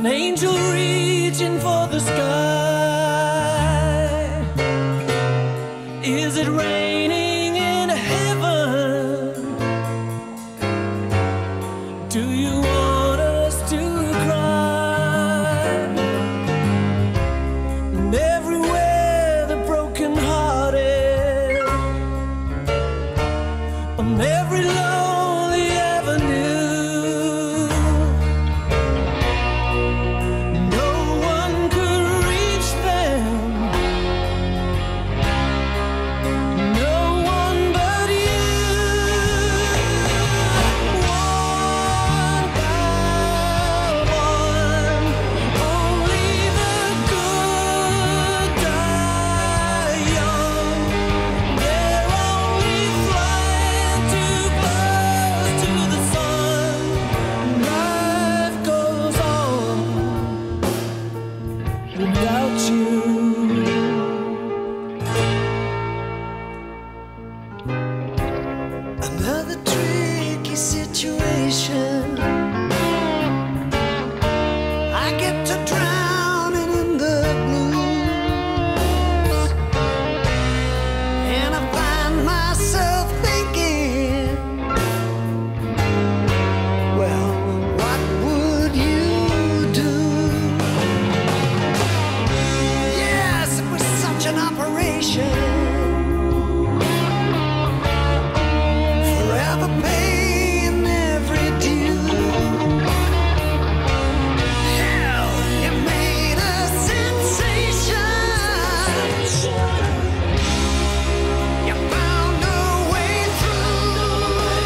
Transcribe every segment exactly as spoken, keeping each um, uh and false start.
an angel reaching for the sky. Is it raining in heaven? Do you want us to cry? And everywhere the broken hearted, on every lonely avenue, no one could reach them, no one but you. One by one, only the good die young. They're only flying too close to the sun. Life goes on without you. Another tricky situation. I get to drowning in the blues, and I find myself thinking, well, what would you do? Yes, it was such an operation, forever paying every due. Hell, you made a sensation. You found a way through.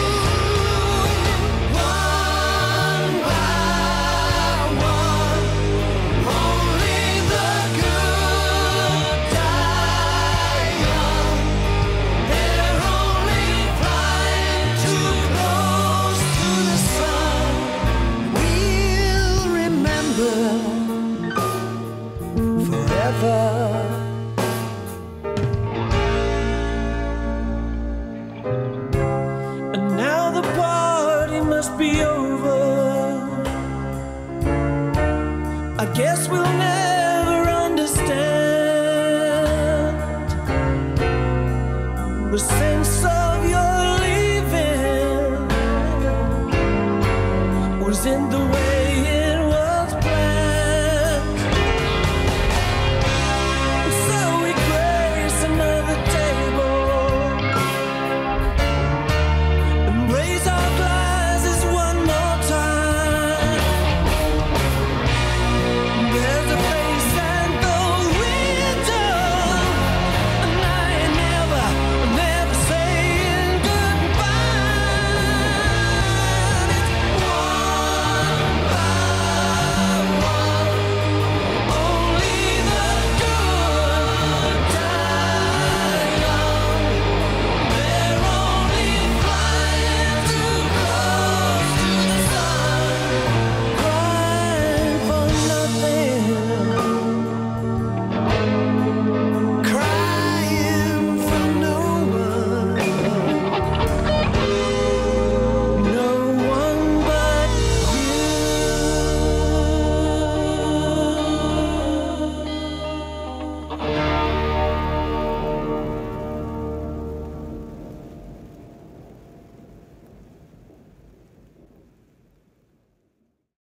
One by one, only the good die young. They're only flying too close to the sun. We'll remember forever. And now the party must be over. I guess we'll never understand the sense of your leaving was in the way it